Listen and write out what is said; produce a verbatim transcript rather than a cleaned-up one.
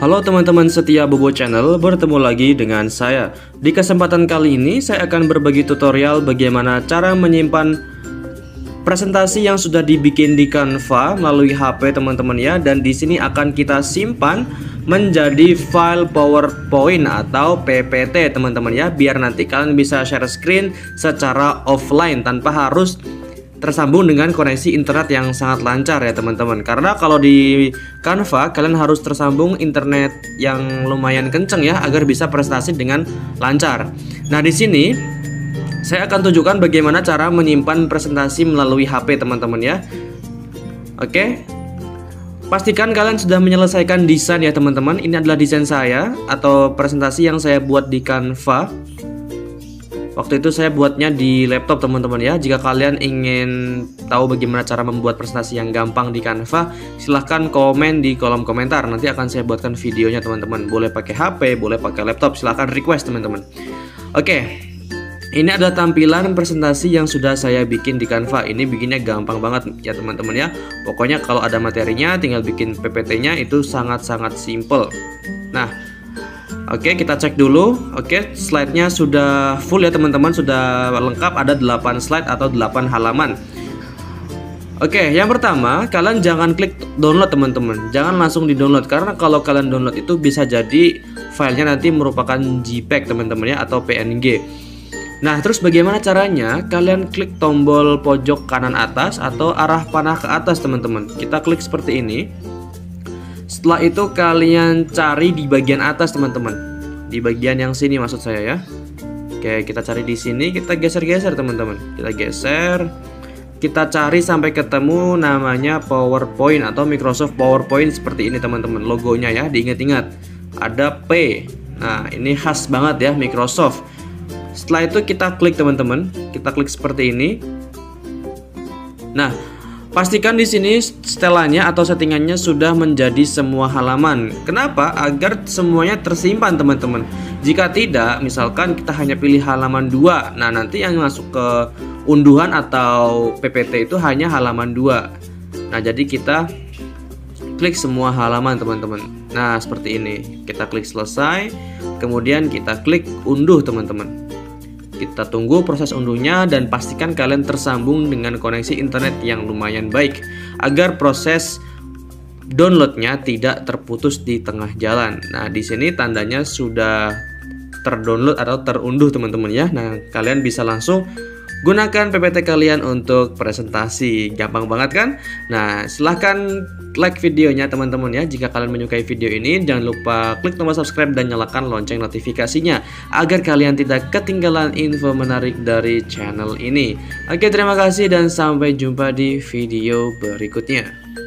Halo teman-teman setia Bobo Channel, bertemu lagi dengan saya. Di kesempatan kali ini saya akan berbagi tutorial bagaimana cara menyimpan presentasi yang sudah dibikin di Canva melalui H P teman-teman ya. Dan di sini akan kita simpan menjadi file PowerPoint atau P P T teman-teman ya, biar nanti kalian bisa share screen secara offline tanpa harus tersambung dengan koneksi internet yang sangat lancar ya teman-teman. Karena kalau di Canva kalian harus tersambung internet yang lumayan kenceng ya, agar bisa presentasi dengan lancar. Nah, di sini saya akan tunjukkan bagaimana cara menyimpan presentasi melalui H P teman-teman ya. Oke, pastikan kalian sudah menyelesaikan desain ya teman-teman. Ini adalah desain saya atau presentasi yang saya buat di Canva. Waktu itu saya buatnya di laptop teman-teman ya. Jika kalian ingin tahu bagaimana cara membuat presentasi yang gampang di Canva, silahkan komen di kolom komentar. Nanti akan saya buatkan videonya teman-teman. Boleh pakai H P, boleh pakai laptop, silahkan request teman-teman. Oke, ini adalah tampilan presentasi yang sudah saya bikin di Canva. Ini bikinnya gampang banget ya teman-teman ya. Pokoknya kalau ada materinya tinggal bikin P P T-nya, itu sangat-sangat simple. Nah, oke, kita cek dulu. Oke, slide-nya sudah full ya teman-teman, sudah lengkap, ada delapan slide atau delapan halaman. Oke, yang pertama, kalian jangan klik download teman-teman. Jangan langsung di-download, karena kalau kalian download itu bisa jadi filenya nanti merupakan JPEG teman-teman ya, atau P N G. Nah, terus bagaimana caranya? Kalian klik tombol pojok kanan atas atau arah panah ke atas teman-teman. Kita klik seperti ini. Setelah itu kalian cari di bagian atas teman-teman, di bagian yang sini maksud saya ya. Oke, kita cari di sini, kita geser-geser teman-teman. Kita geser, kita cari sampai ketemu namanya PowerPoint atau Microsoft PowerPoint seperti ini teman-teman. Logonya ya, diingat-ingat ada P. Nah, ini khas banget ya Microsoft. Setelah itu kita klik teman-teman, kita klik seperti ini. Nah, pastikan di sini setelannya atau settingannya sudah menjadi semua halaman. Kenapa? Agar semuanya tersimpan teman-teman. Jika tidak, misalkan kita hanya pilih halaman dua, nah nanti yang masuk ke unduhan atau P P T itu hanya halaman dua. Nah, jadi kita klik semua halaman teman-teman. Nah, seperti ini. Kita klik selesai, kemudian kita klik unduh teman-teman. Kita tunggu proses unduhnya dan pastikan kalian tersambung dengan koneksi internet yang lumayan baik agar proses downloadnya tidak terputus di tengah jalan. Nah, di sini tandanya sudah terdownload atau terunduh teman-teman ya. Nah, kalian bisa langsung gunakan P P T kalian untuk presentasi. Gampang banget kan? Nah, silahkan like videonya teman-teman ya. Jika kalian menyukai video ini, jangan lupa klik tombol subscribe dan nyalakan lonceng notifikasinya agar kalian tidak ketinggalan info menarik dari channel ini. Oke, terima kasih dan sampai jumpa di video berikutnya.